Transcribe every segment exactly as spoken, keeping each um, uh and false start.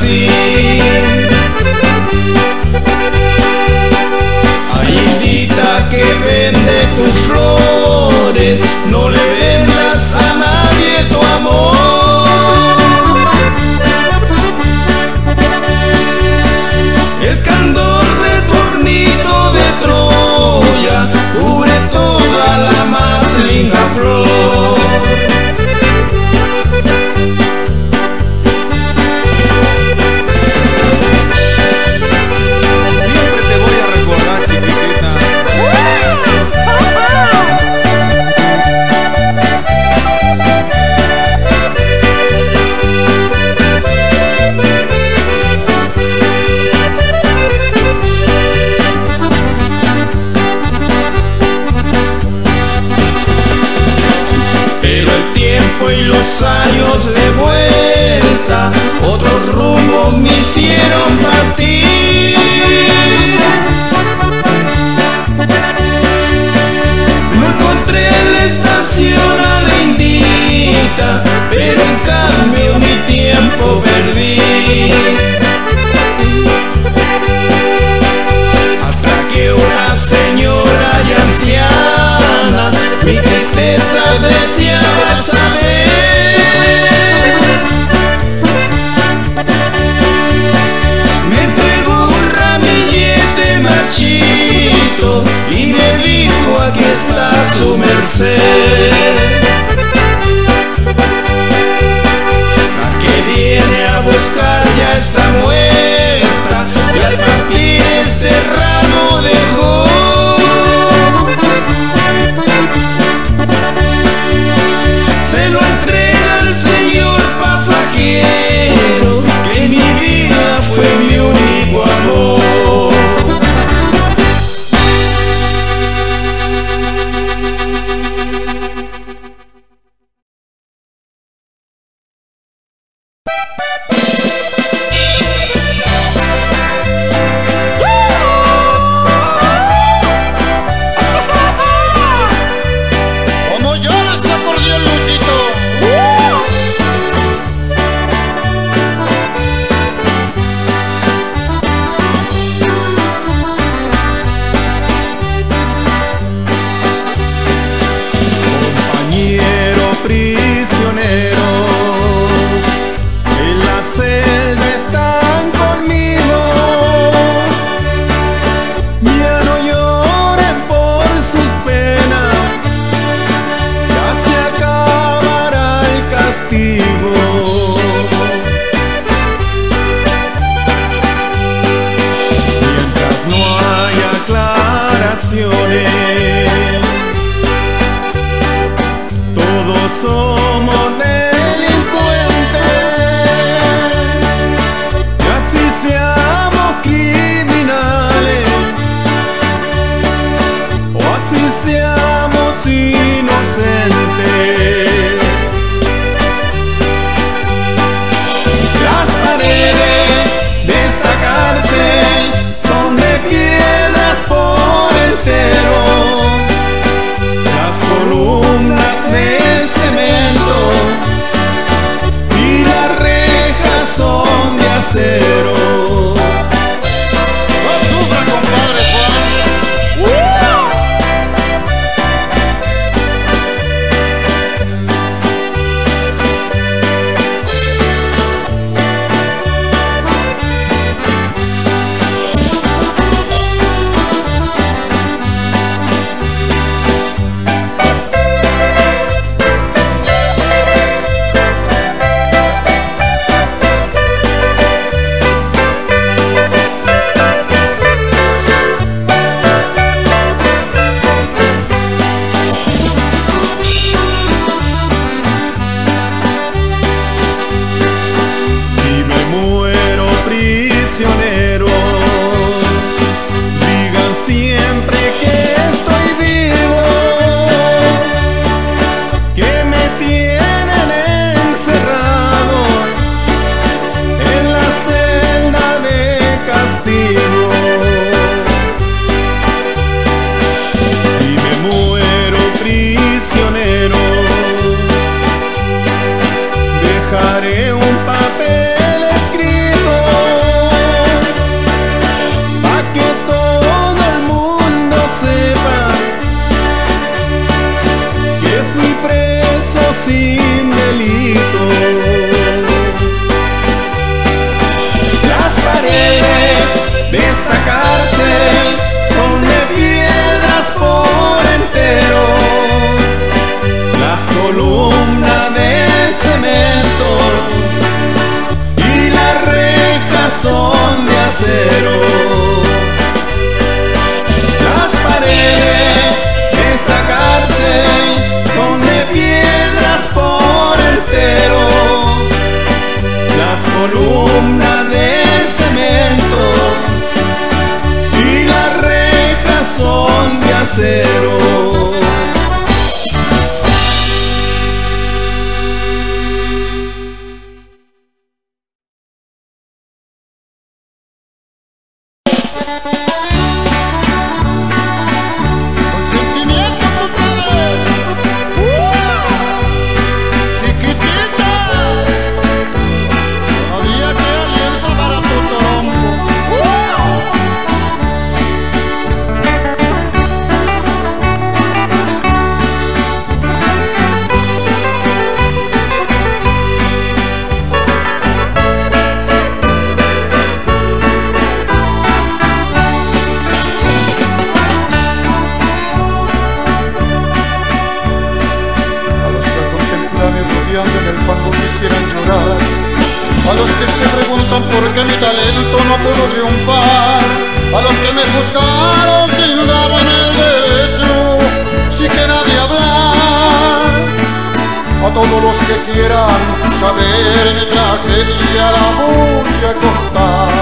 así. Ay, indita que vende tus flores, no le vendas a nadie tu amor. El candor de tu hornito de Troya cubre toda la más linda flor. Siempre te voy a recordar, chiquitita. Pero el tiempo y los años de vuelta otros rumbos me hicieron partir. No encontré en la estación a la indita, pero en cambio mi tiempo perdí. Hasta que una señora ya anciana mi tristeza deseaba saber. Me entregó un ramillete marchito y me dijo: aquí está su merced. La que viene a buscar ya está muerta y al partir este ramo dejó. Se lo entrega al señor pasajero, que en mi vida fue mi único amor. Como llora ese acordeón, Luchito. Compañero prisioneros, en la celda están conmigo. Ya no lloren por sus penas, ya se acabará el castigo. Mientras no haya aclaraciones, todos somos delincuentes, y así seamos criminales, o así seamos inocentes. Las paredes de esta cárcel son de piedras por entero, las columnas de cemento sin delito. Las paredes de esta cárcel son de piedras por entero, las columnas de cemento y las rejas son de acero. Las paredes de esta cárcel son de piedras por entero, las columnas de cemento y las rejas son de acero. A los que se preguntan por qué mi talento no pudo triunfar, a los que me juzgaron sin darme el derecho, si que nadie hablar, a todos los que quieran saber mi tragedia la voy a contar.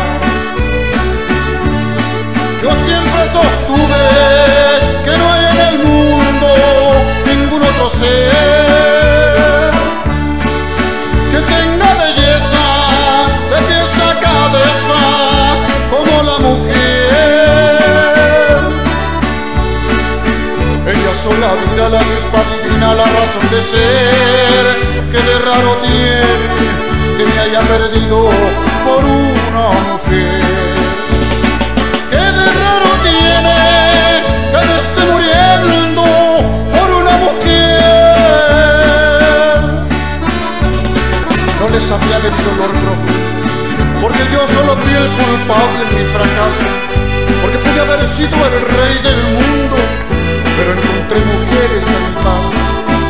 Yo siempre sostuve que no hay en el mundo ningún otro ser que tenga belleza de pies a cabeza como la mujer. Ella sola vida, la despatina, la razón de ser, que de raro tiene que me haya perdido por una mujer. Que de raro tiene que me esté muriendo por una mujer. No les sabía de mi dolor profundo, porque yo solo fui el culpable en mi fracaso, porque pude haber sido el rey del mundo, pero encontré mujeres a mi paso.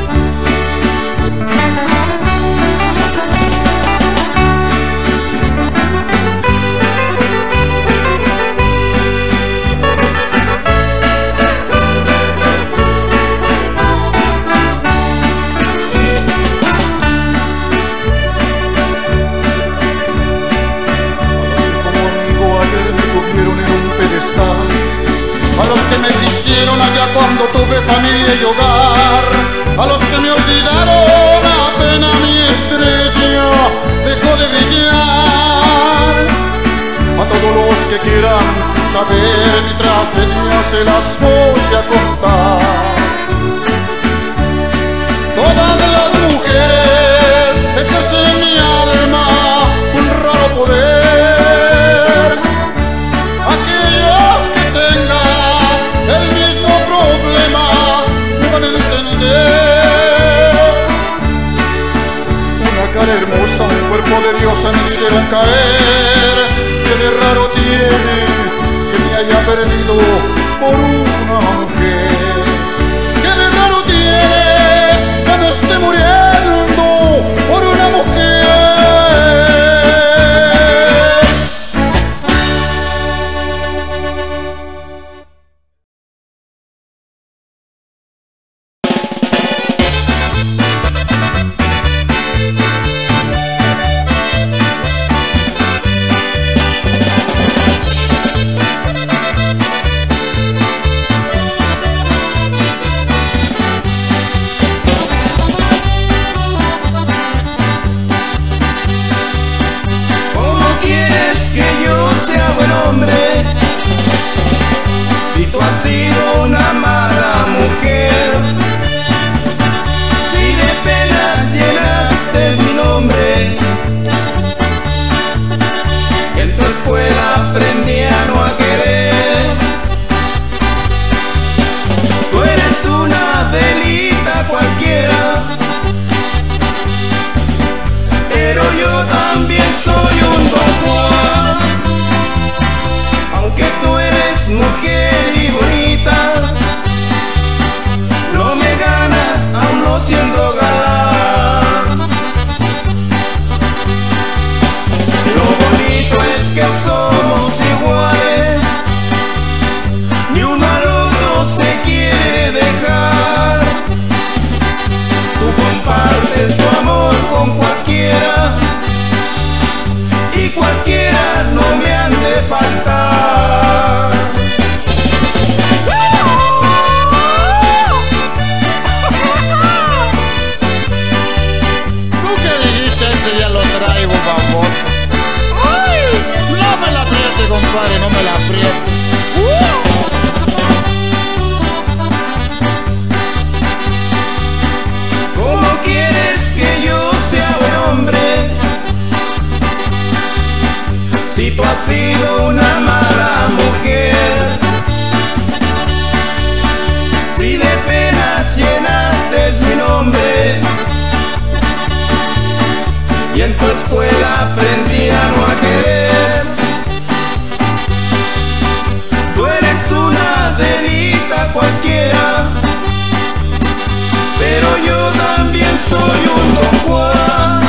A los que me quisieron allá cuando tuve familia y hogar, a los que me olvidaron apenas mi estrella dejó de brillar, a todos los que quieran saber mi tragedia se las voy a contar. Todas las mujeres ejercen en mi alma un raro poder, aquellos que tengan el mismo problema me van a entender. Una cara hermosa, un cuerpo de diosa me hicieron caer, que de raro tiene que me haya perdido por una mujer. Que de raro tiene que me esté muriendo por una mujer. tú has sido una mala mujer, si de penas llenaste mi nombre y en tu escuela aprendí a no a querer. Tú eres una delita cualquiera, pero yo también soy un Don Juan.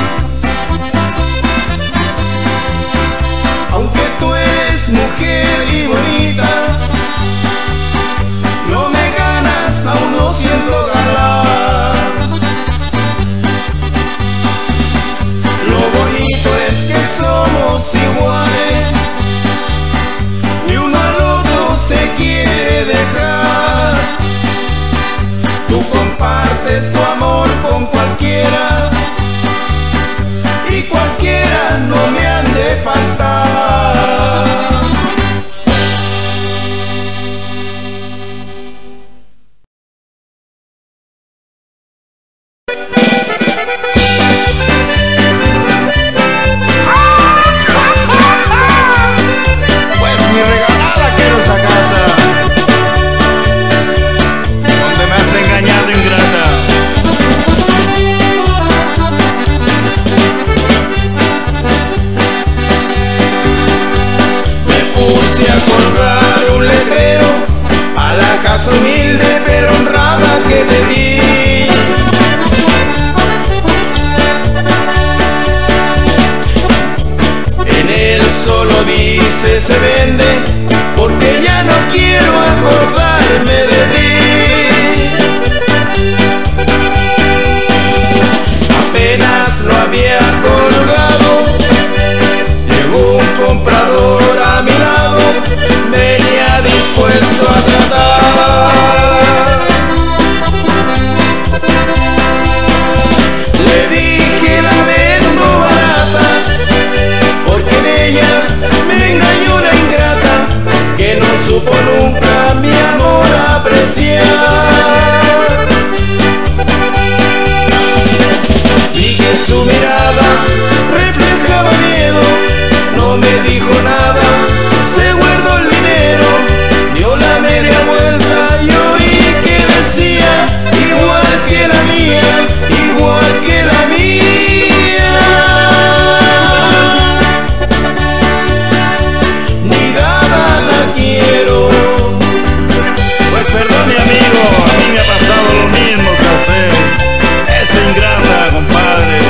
Aunque tú eres mujer y bonita, no me ganas aún no siendo galán. Lo bonito es que somos iguales, ni uno al otro se quiere dejar. Tú compartes tu amor con cualquiera y cualquiera no me han de faltar. Humilde pero honrada que te di, en él solo dice se vende, porque ya no quiero acordarme de ti. Apenas lo había colgado, llegó un comprador a mi lado, venía dispuesto a tratar. Le dije la vendo barata, porque en ella me engañó la ingrata, que no supo nunca mi amor apreciar. Vi que su mirada reflejaba miedo, no me dijo nada, se guardó el dinero, dio la media vuelta y oí que decía igual que la mía, igual que la mía. Ni dada la quiero. Pues perdone amigo, a mí me ha pasado lo mismo que a usted. Es ingrata, compadre.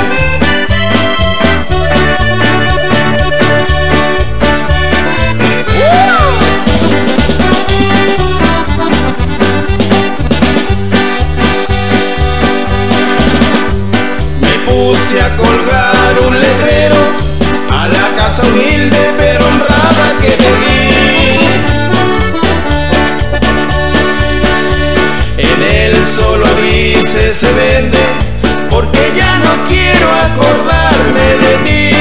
Puse a colgar un letrero a la casa humilde pero honrada que te di. En él solo dice se vende, porque ya no quiero acordarme de ti.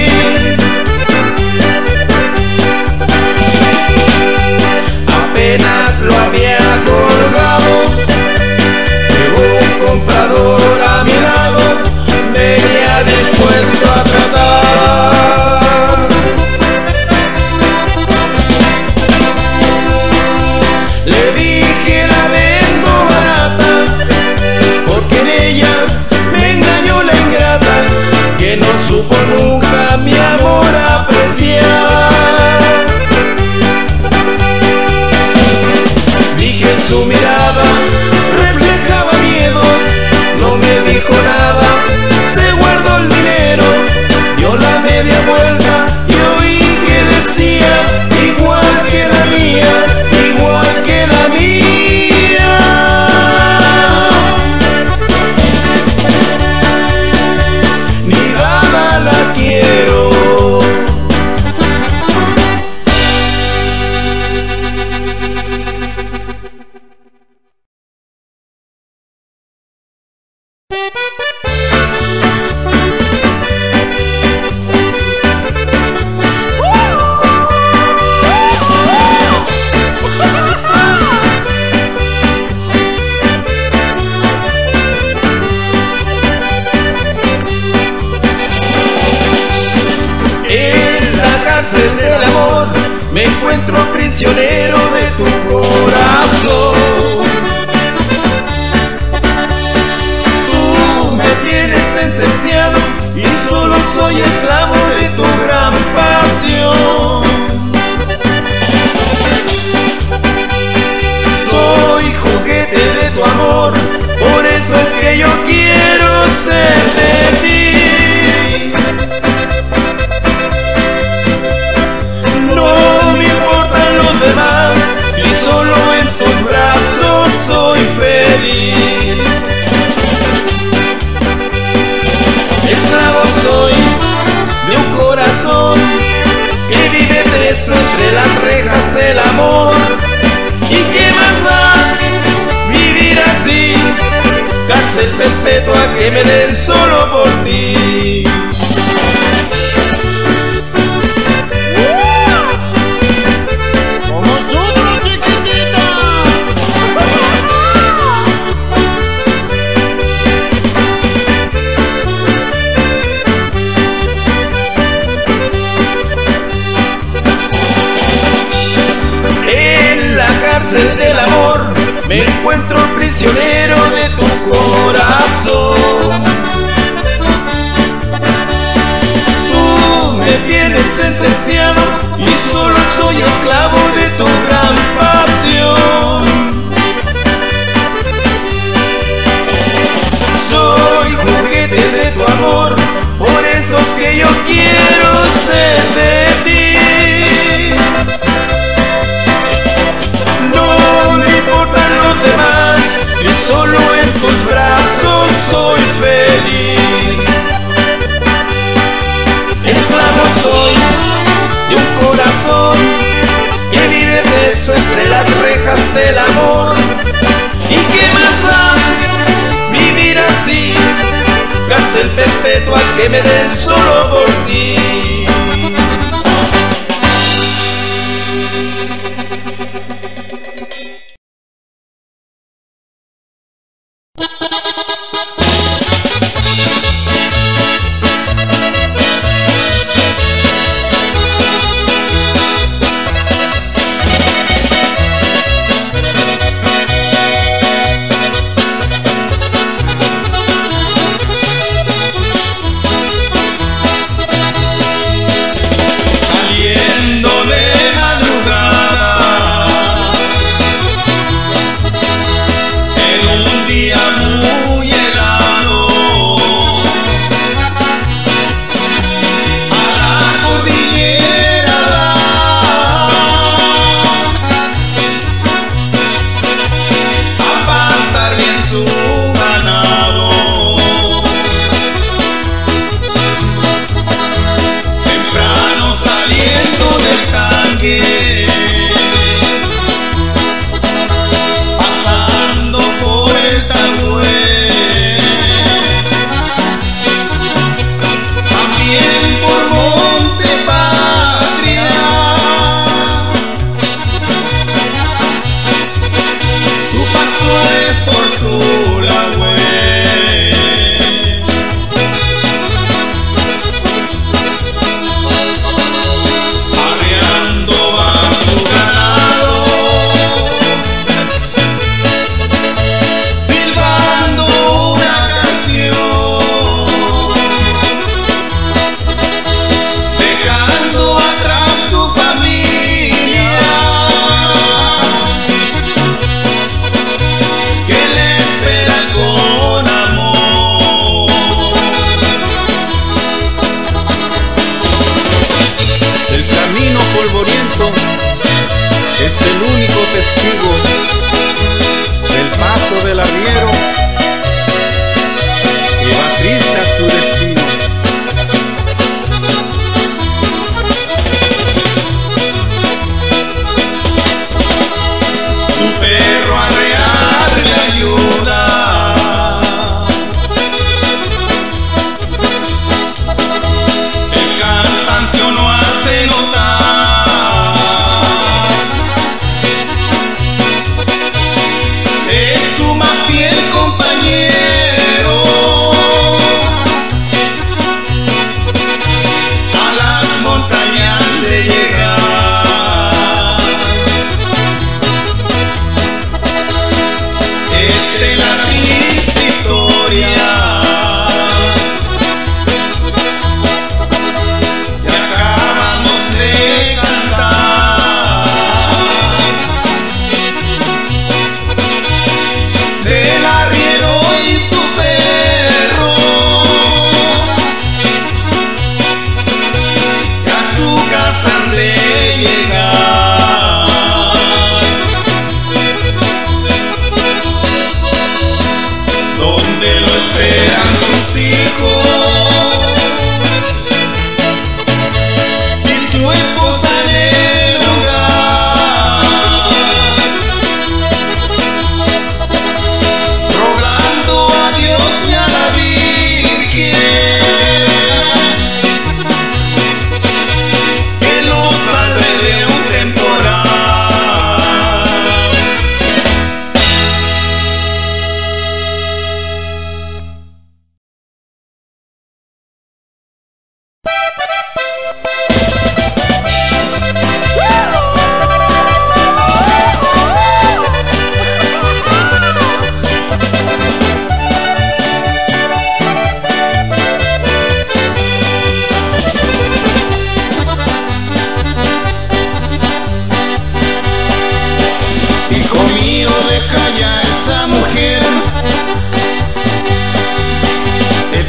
Apenas lo había colgado, llegó un comprador a mi lado, venía dispuesto a tratar. Le dije la vendo barata, porque en ella me engañó la ingrata, que no supo nunca mi amor apreciar. Vi que su mirada reflejaba miedo, no me dijo nada, se guardó el dinero, dio la media vuelta y oí que decía igual que la mía, igual que la mía. Ni dada la quiero. En la cárcel de la me encuentro prisionero de tu corazón. Tú me tienes sentenciado y solo soy esclavo de tu gran pasión. Soy juguete de tu amor, por eso es que yo quiero ser de ti. No me importan los demás, si solo en tus brazos soy feliz. Esclavo soy de un corazón que vive preso entre las rejas del amor. ¿Y qué más da vivir así? Cárcel perpetua que me den solo por ti. Del amor, me encuentro prisionero de tu corazón. Tú me tienes sentenciado y solo soy esclavo de tu gran pasión. Soy juguete de tu amor, por eso es que yo quiero ser de ti. Demás, y solo en tus brazos soy feliz. Esclavo soy de un corazón que vive preso entre las rejas del amor. ¿Y qué más da vivir así? Cárcel perpetua que me den solo por ti.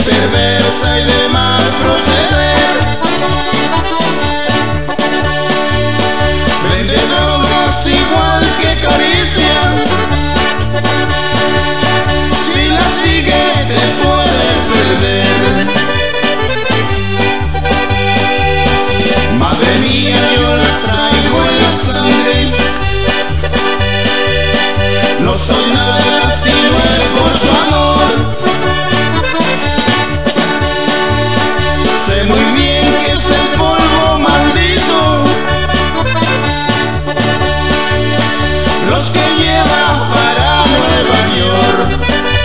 perversa y de mal proceder. Vende drogas igual que caricia. Si la sigue te puedes perder. Madre mía, yo la traigo en la sangre. No soy nada sino el por su amor. Sé muy bien que es el polvo maldito los que lleva para Nueva York.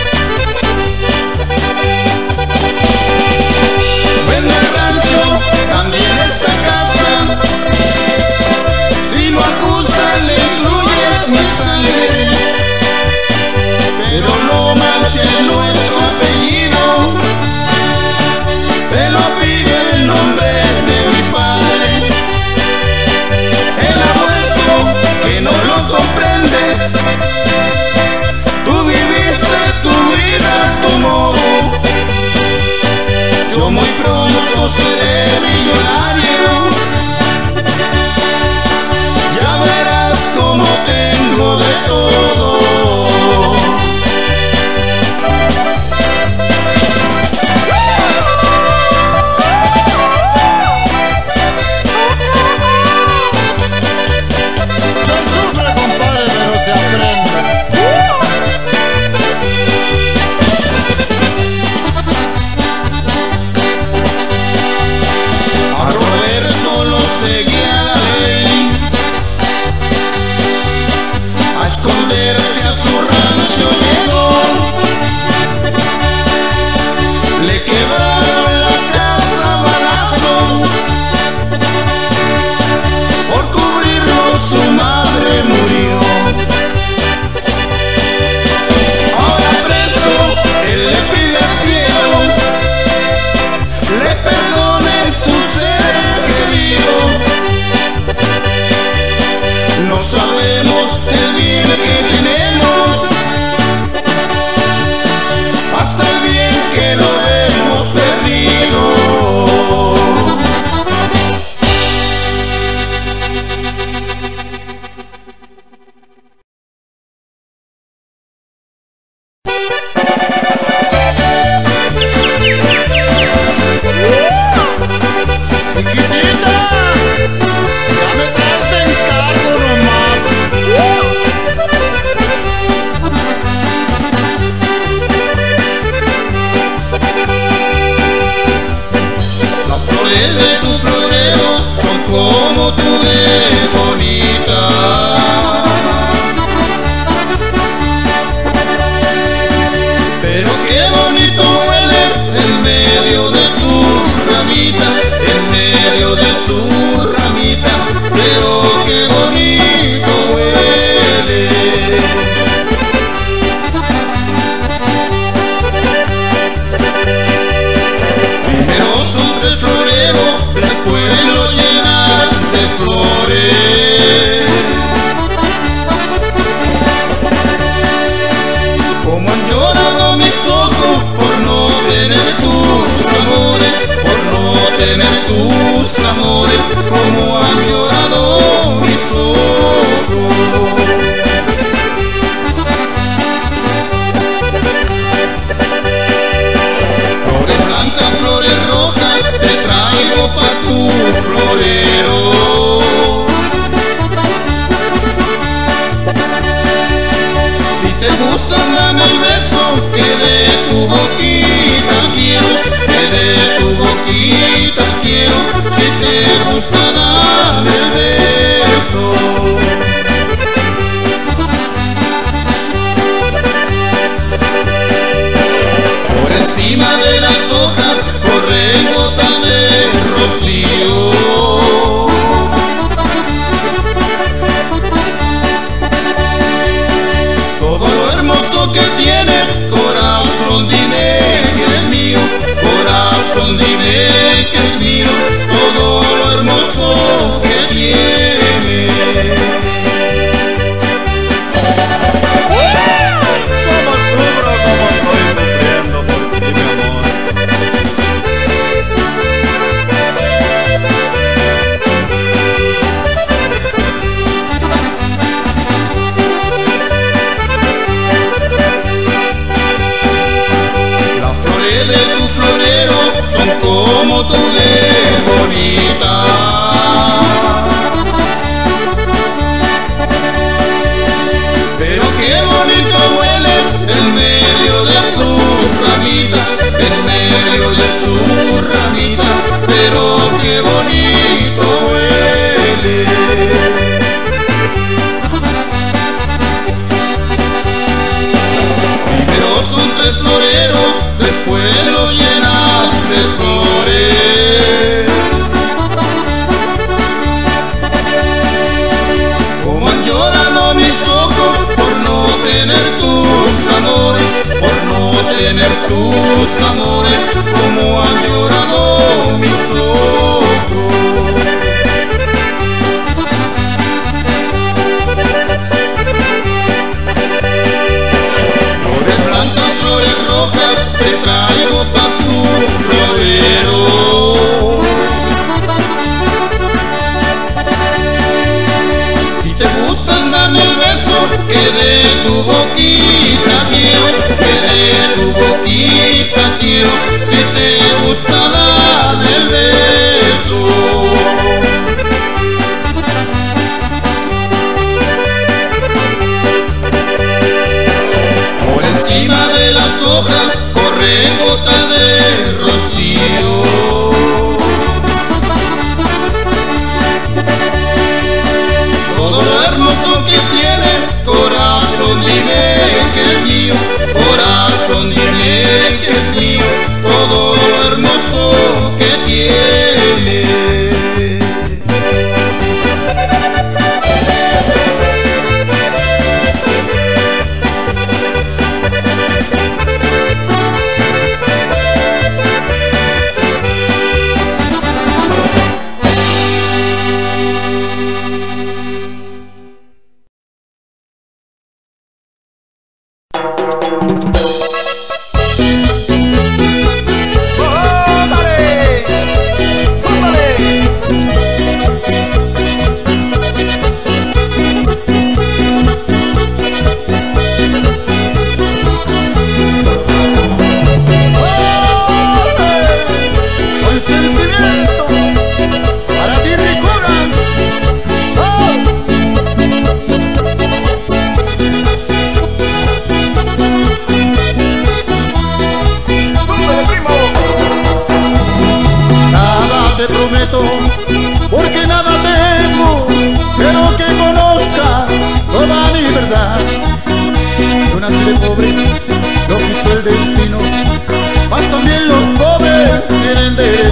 Vende el rancho, también esta casa. Si lo ajustas le incluyes mi sangre, pero no manches nuestro apellido. Te lo pido en nombre de mi padre. Él ha muerto, que no lo comprendes. Tú viviste tu vida a tu modo. Yo muy pronto seré millonario. Ya verás cómo tengo de todo.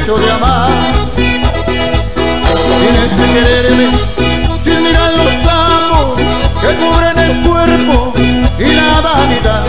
derecho de amar. Tienes que quererme sin mirar los trapos que cubren el cuerpo y la vanidad.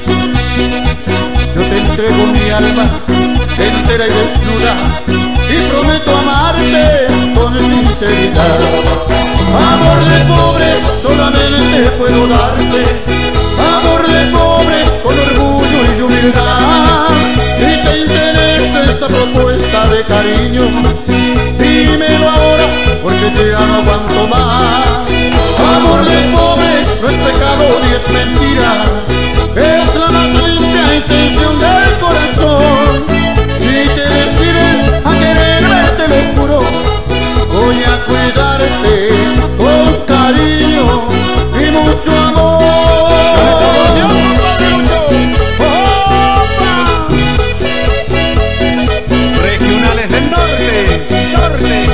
Yo te entrego mi alma entera y desnuda y prometo amarte con sinceridad. Amor de pobre solamente puedo darte, amor de pobre con orgullo y humildad. Si te interesa esta propuesta de cariño, dímelo ahora porque ya no aguanto más. Amor de pobre no es pecado ni es mentira, es la más limpia intención del corazón. Si te decides a quererme, te lo juro, voy a cuidarte con cariño y mucho amor. Regionales del norte, norte,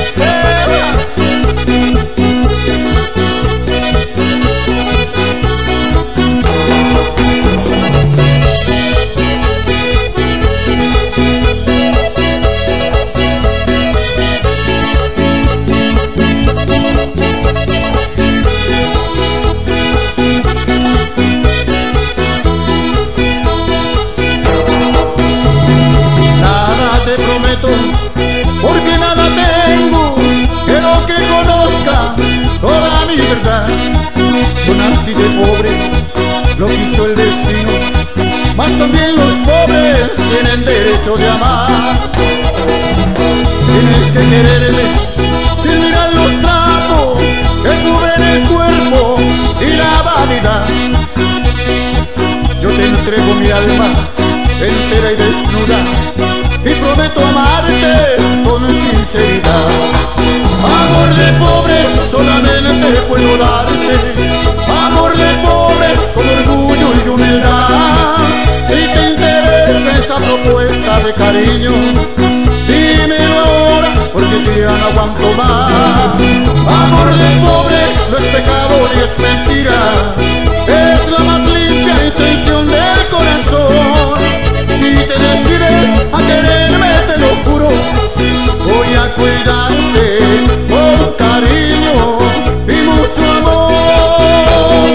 porque nada tengo, quiero que conozca toda mi verdad. Yo nací de pobre, lo quiso el destino, mas también los pobres tienen derecho de amar. Tienes que quererme sin mirar los trapos que cubren el cuerpo y la vanidad. Yo te entrego mi alma entera y desnuda y prometo amarte con sinceridad. Amor de pobre solamente puedo darte, amor de pobre con orgullo y humildad. Si te interesa esa propuesta de cariño, dímelo ahora porque ya no aguanto más. Amor de pobre no es pecado ni es mentira, es la más limpia intención del corazón. Si te decides a quererme, te lo juro, voy a cuidarte con cariño y mucho amor.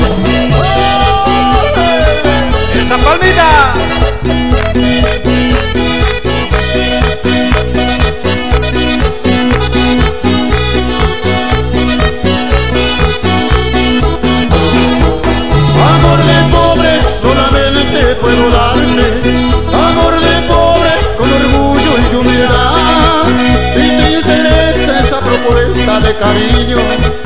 ¡Esa palmita! Amor de pobre solamente puedo darte, amor de pobre con orgullo y humildad. Si te interesa esa propuesta de cariño,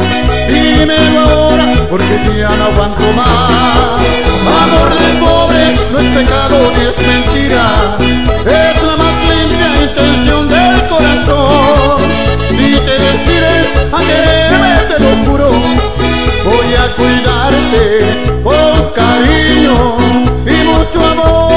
dímelo ahora porque ya no aguanto más. Amor de pobre no es pecado ni es mentira, es la más limpia intención del corazón. Si te decides a quererme, te lo juro, voy a cuidarte con cariño y mucho amor.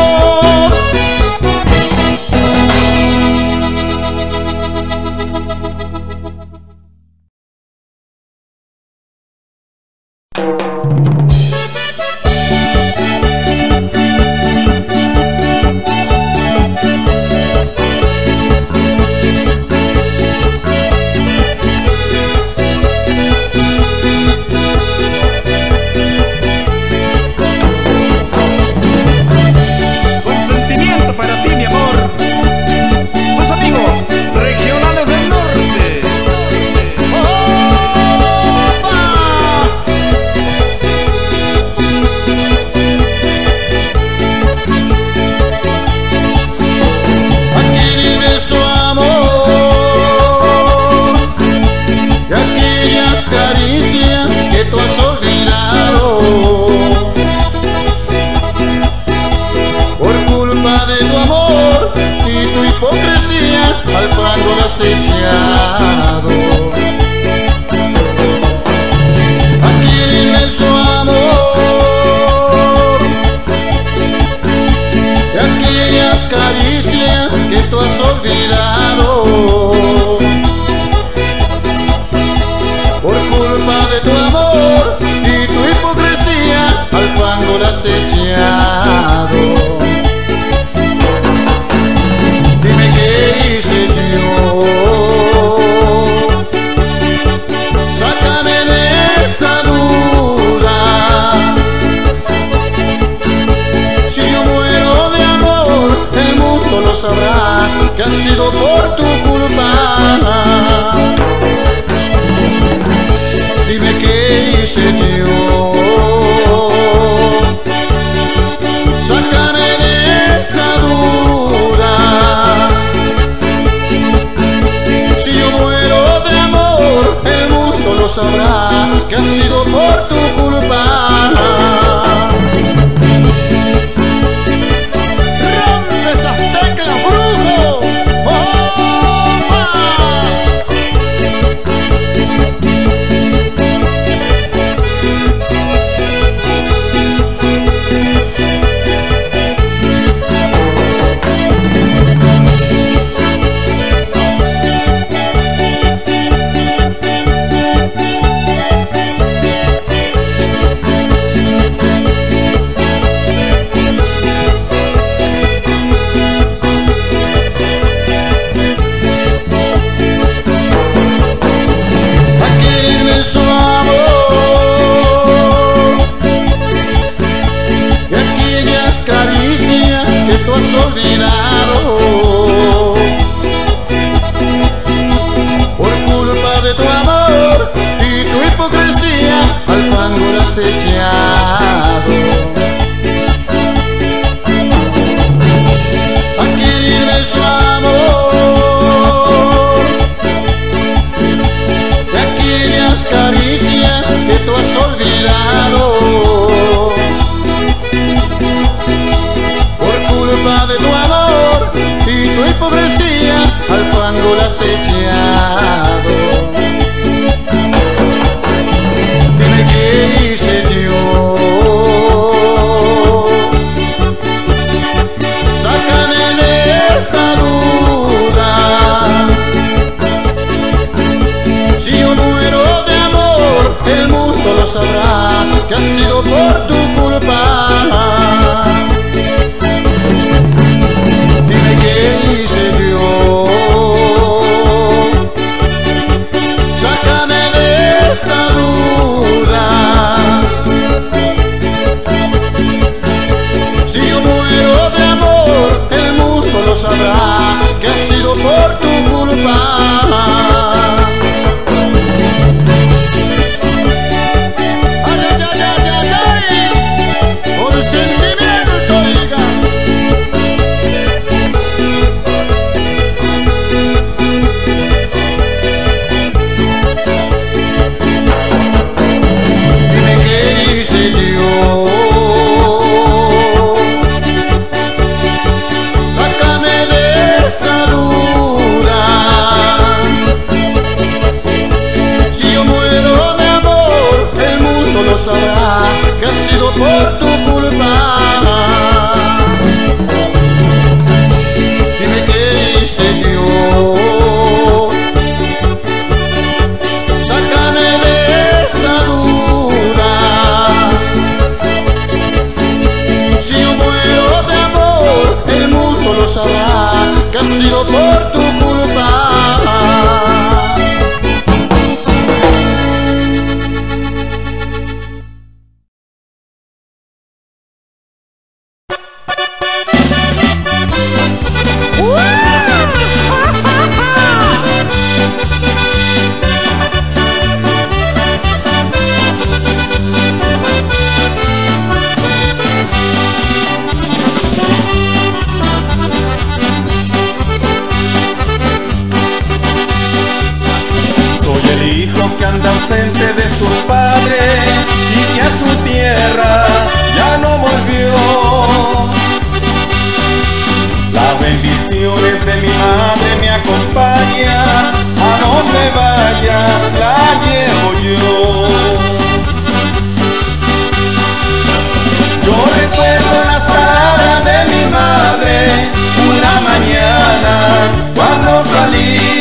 Dime qué hice yo sido por tu culpa. Dime qué hice yo, sácame de esa duda. Si yo muero de amor, el mundo lo sabrá, que ha sido por tu culpa. ¡Rompe esas teclas, brujo! Tú has olvidado por culpa de tu amor y tu hipocresía, al fango lo has echado. Aquí vive su amor y aquellas caricias que tú has olvidado. De tu amor y tu hipocresía, al fango la has echado. Dime qué hice yo, sácame de esta duda. Si yo muero de amor, el mundo lo sabrá, que ha sido por tu culpa. ¿Qué hice yo? Sácame de esa duda. Si yo muero de amor, el mundo lo sabrá, que ha sido por tu culpa. Ay, ay, ay, ay, ay, ay. Por sentimiento, diga. Sabrá que ha sido por tu culpa. Dime qué hice yo, sácame de esa duda. Si yo muero de amor, el mundo lo sabrá, que ha sido por tu culpa. Ausente de su padre y que a su tierra ya no volvió. Las bendiciones de mi madre me acompañan, a donde vaya la llevo yo. Yo recuerdo las palabras de mi madre una mañana cuando salí.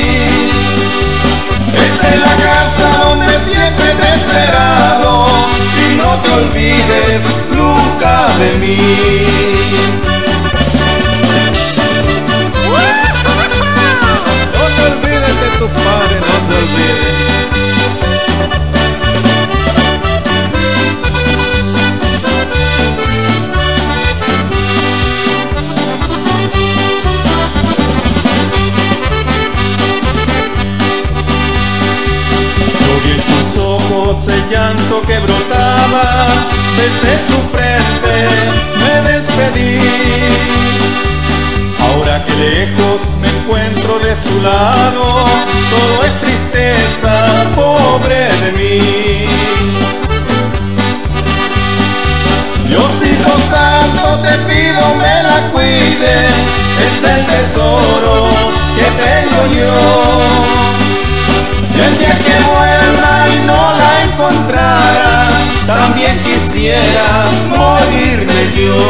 Esta es la casa donde siempre te he esperado y no te olvides nunca de mí. No te olvides que tus padres no se olviden. besé su frente, me despedí. Ahora que lejos me encuentro de su lado, todo es tristeza, pobre de mí. Diosito santo, te pido me la cuide, es el tesoro que tengo yo. Y el día que vuelva y no la encontrara, también quisiera morirme yo.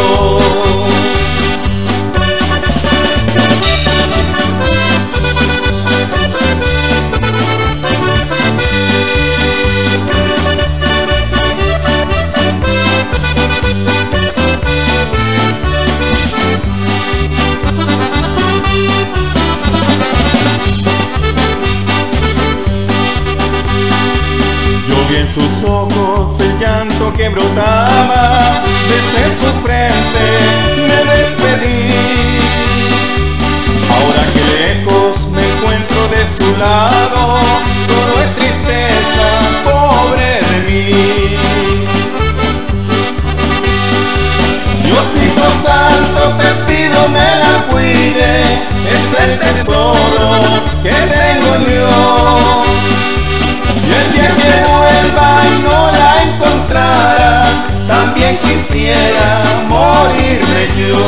En sus ojos el llanto que brotaba, besé su frente, me despedí. Ahora que lejos me encuentro de su lado, todo es tristeza, pobre de mí. Diosito santo, te pido me la cuide, es el tesoro que tengo yo. Y el día que vuelva y no la encontrara, también quisiera morirme yo.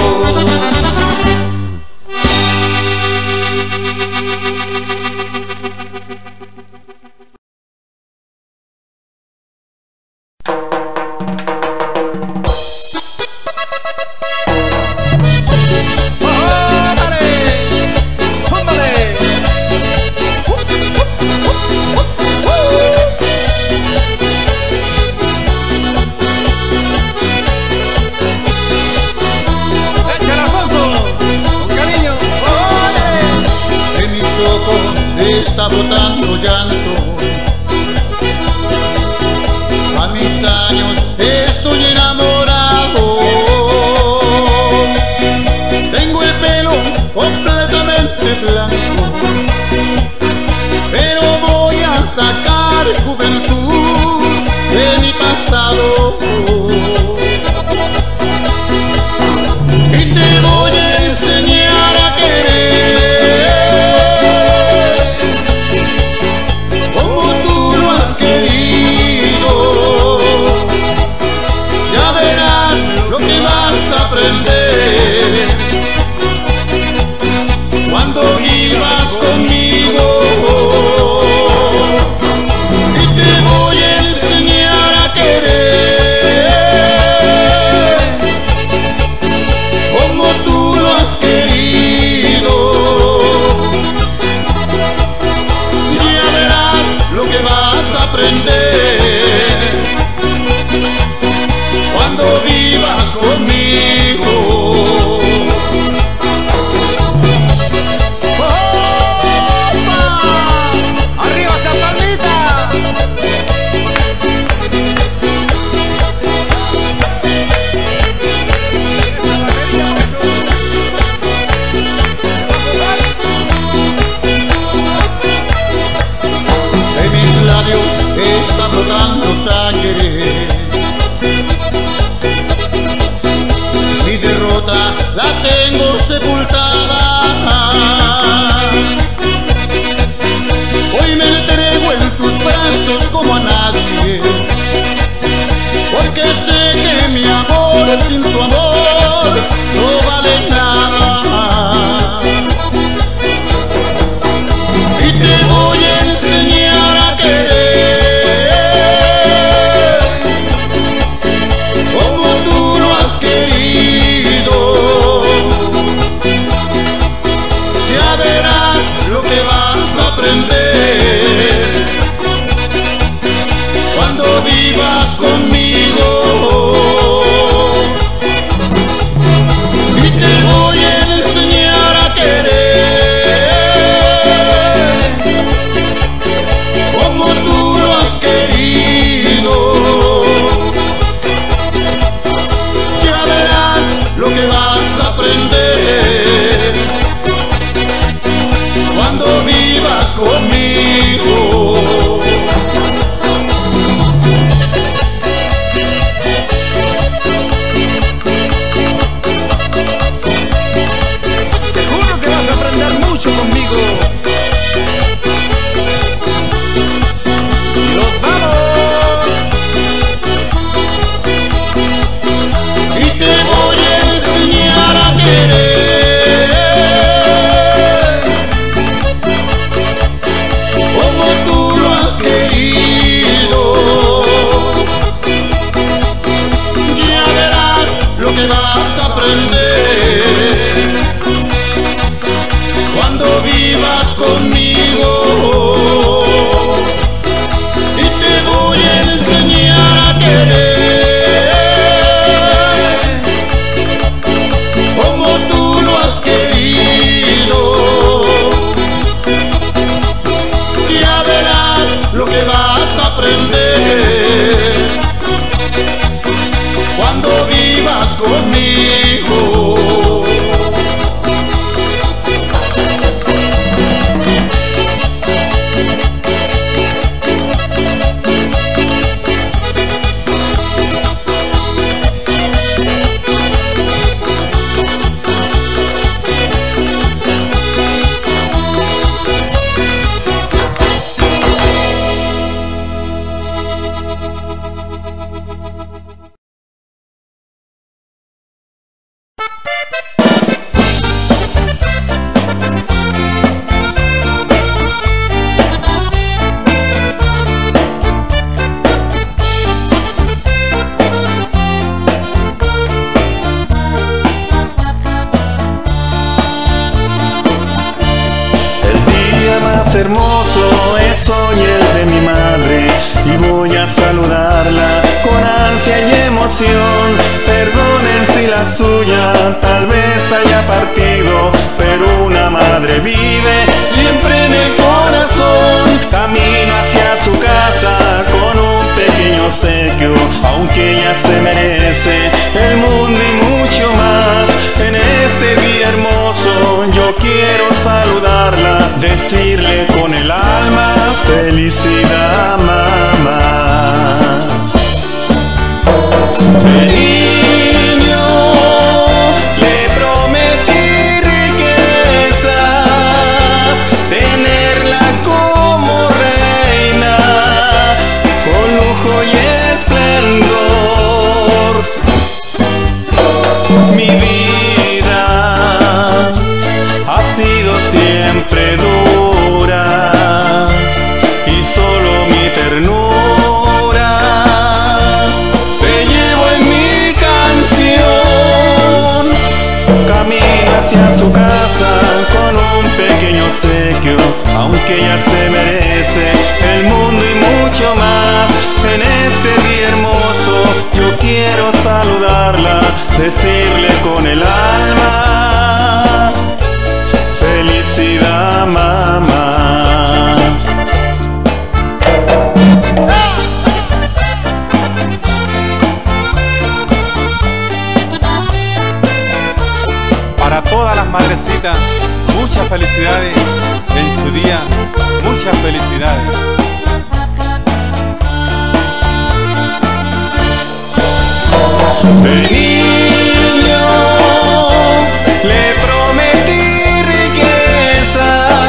Está botando llanto. A mis años estoy enamorado. Tengo el pelo completamente blanco, pero voy a sacar juventud de mi pasado. Y te voy a enseñar a querer como tú lo has querido. Ya verás lo que vas a aprender cuando vivas con conmigo y te voy a enseñar a querer como tú lo has querido. Ya verás lo que vas a aprender cuando vivas conmigo. Hermoso es hoy el de mi madre y voy a saludarla con ansia y emoción. Perdonen si la suya tal vez haya partido, pero una madre vive siempre en el corazón. Camino hacia su casa con un pequeño obsequio, aunque ella se merece el mundo y mucho más. En este día hermoso yo quiero saludarla, decirle con el alma felicidad, mamá. De niño le prometí riquezas, tenerla como reina, con lujo y esplendor. Mi vida ha sido siempre dura y solo mi ternura te llevo en mi canción. Camino hacia su casa con un pequeño obsequio, aunque ella se merece el mundo y mucho más. En este día hermoso yo quiero saludarla, decirle con el alma felicidad, mamá. Para todas las madrecitas, muchas felicidades en su día, muchas felicidades. De niño le prometí riqueza,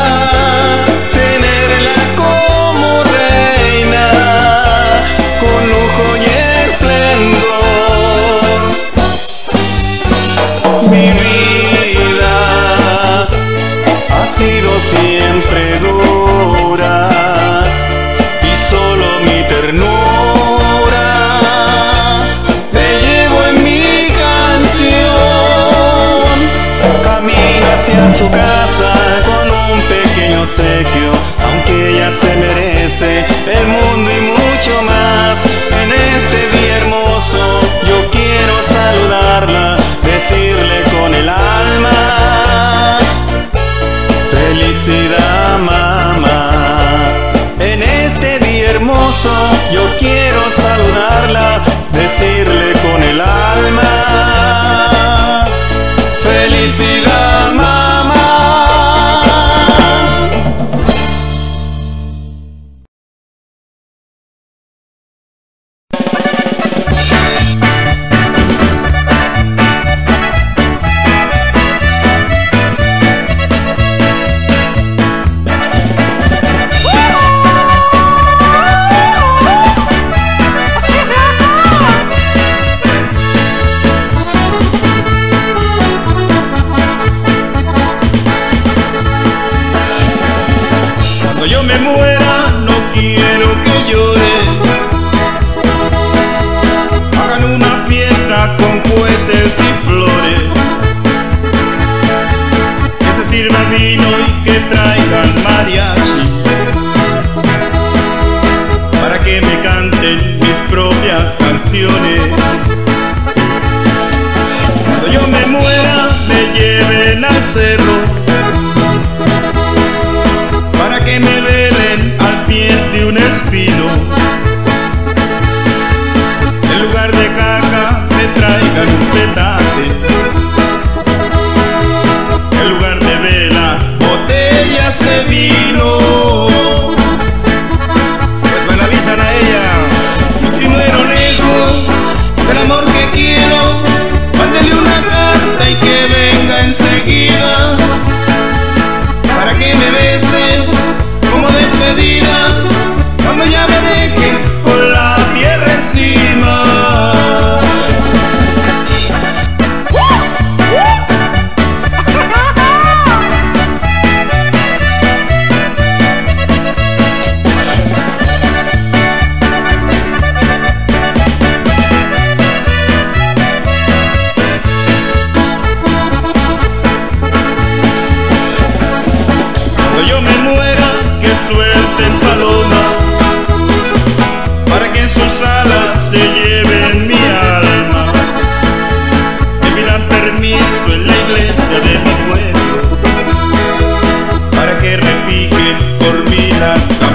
tenerla como reina, con lujo y esplendor. Mi vida ha sido siempre dura y solo mi ternura te llevo en mi canción. Camino hacia su casa con un pequeño obsequio, aunque ella se merece el mundo y mucho más. En este día hermoso yo quiero saludarla, decirle con el alma felicidad, mamá. En este día hermoso yo quiero saludarla, decirle con el alma felicidad, mamá. Con cohetes y flores, que se sirva bien vino y que traigan mariachi, para que me canten mis propias canciones. Cuando yo me muera me lleven al cerro, para que me velen al pie de un espino. En lugar de caca me traigan un petate, en lugar de vela, botellas de vino. Pues me la avisan a ella, y si muero lejos del amor que quiero, mándele una carta y que venga enseguida, para que me bese como despedida, cuando ya me deje con la tierra encima. Cuando yo me muera, que suelten paloma, para que en sus alas se lleven mi alma. Me pidan permiso en la iglesia de mi pueblo, para que repiquen por mí las